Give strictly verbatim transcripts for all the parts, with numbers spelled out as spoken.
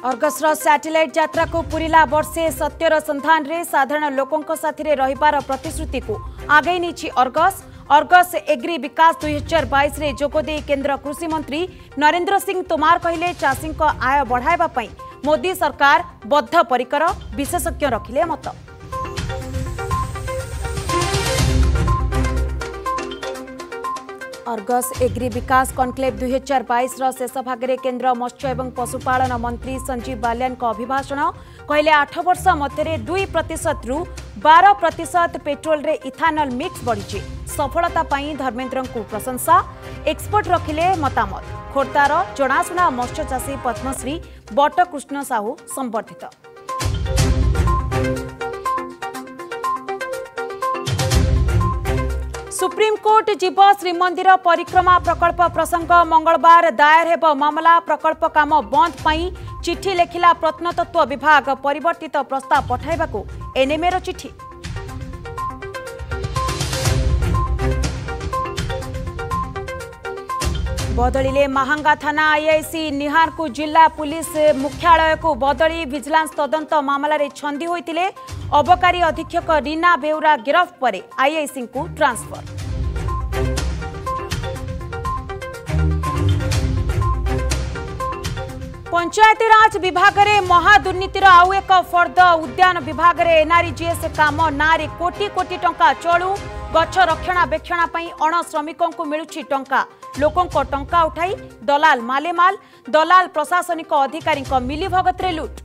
अर्गसर satellite यात्रा को पूरीला वर्षे सत्यर संधान रे साधारण लोकों साथी रहिबार प्रतिश्रुति को आगे नीची अर्गस अर्गस एग्री विकास दुई हजार बाईस रे जोगदे केंद्र कृषि मंत्री नरेंद्र सिंह तोमार कहले चाषी आय बढ़ाइबा पई मोदी सरकार बद्धपरिकर विशेषज्ञ रखिले मत। अर्गस एग्री विकास कॉन्क्लेव दुई हजार बाईस शेष भागे केंद्र मत्स्य एवं पशुपालन मंत्री संजीव बालियान अभिभाषण कहले आठ वर्ष मध्य दुई प्रतिशत रु बार प्रतिशत पेट्रोल रे इथानल मिक्स बढ़ी सफलता पाई धर्मेंद्र को प्रशंसा एक्सपर्ट रखिले मतामत। खोर्धार जनाशुना मत्स्य चाषी पद्मश्री बटकृष्ण साहू संबर्धित। सुप्रीम कोर्ट जीव श्रीमंदिर परिक्रमा प्रकल्प प्रसंग मंगलवार दायर हेब मामला प्रकल्प काम बंद पाई चिठी लेखिला प्रत्नतत्व विभाग परिवर्तित प्रस्ताव पठाइबाकू एनएमए चिठी। बदलिले महांगा थाना आईआईसी निहार को जिला पुलिस मुख्यालय को बदली विजिलेंस तदंत मामला रे छंदी होइतिले अबकारी अधीक्षक रीना बेउरा गिरफ पर आईआईसी को ट्रांसफर। पंचायतीराज विभाग रे महादुर्नीतिर आउ एक फर्द उद्यान विभाग रे एनआरजीएस काम ना रे कोटी कोटी टंका चलू गछ रक्षणाबेक्षण पई अण श्रमिकों को मिलुछि टंका लोकों को टंका उठाई दलाल मालेमाल दलाल प्रशासनिक अधिकारी मिली भगत रे लुट।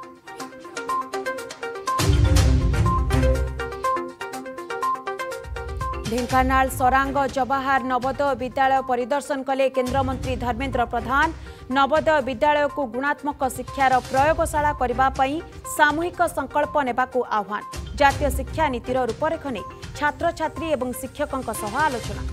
ढेंकानाल सरांग जवाहर नवोदय विद्यालय परिदर्शन कले केंद्रमंत्री धर्मेंद्र प्रधान नवोदय विद्यालय को गुणात्मक शिक्षार प्रयोगशाला करबा पई सामूहिक संकल्प नेबाकू आह्वान जातीय शिक्षा नीतिर रूपरेख ने छात्र छात्री एवं शिक्षकों सह आलोचना।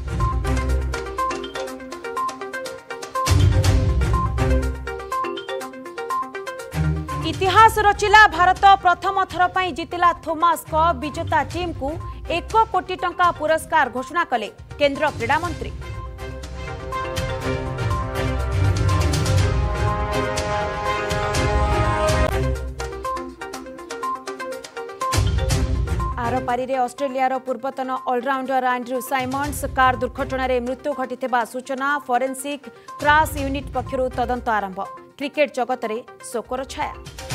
इतिहास रचिला भारत प्रथम थर पई जितिला थोमास कप विजेता टीम को एक कोटी टंका पुरस्कार घोषणा कले केंद्र क्रीड़ा मंत्री। आरपारी रे ऑस्ट्रेलियार पूर्वतन ऑलराउंडर एंड्रू साइमन्स कार दुर्घटना रे मृत्यु घटिथिबा सूचना फोरेंसिक क्राश यूनिट पक्षरु तदंत आरंभ क्रिकेट जगत रे शोकर छाया।